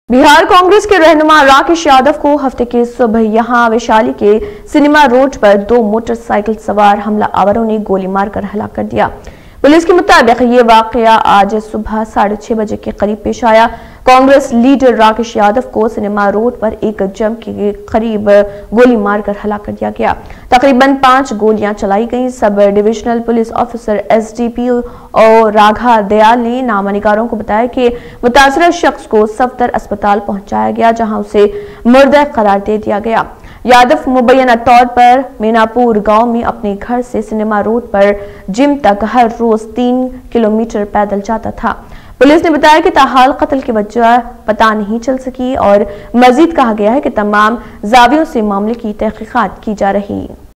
बिहार कांग्रेस के रहनुमा राकेश यादव को हफ्ते की सुबह यहां वैशाली के सिनेमा रोड पर दो मोटरसाइकिल सवार हमलावरों ने गोली मारकर हलाक कर दिया। पुलिस के मुताबिक ये वाकया आज सुबह 6:30 बजे के करीब पेश आया। कांग्रेस लीडर राकेश यादव को सिनेमा रोड पर एक जम के करीब गोली मारकर हलाक कर दिया गया। तकरीबन 5 गोलियां चलाई गईं। Sub divisional police officer SDPO और राघा दयाल ने नामानिकारों को बताया कि मुतासरा शख्स को सफदर अस्पताल पहुंचाया गया, जहां उसे मुर्दा करार दे दिया गया। यादव मुबैना तौर पर मीनापुर गांव में अपने घर से सिनेमा रोड पर जिम तक हर रोज 3 किलोमीटर पैदल जाता था। पुलिस ने बताया कि ताहाल कत्ल की वजह पता नहीं चल सकी और मजीद कहा गया है कि तमाम जावियों से मामले की तहकीकात की जा रही है।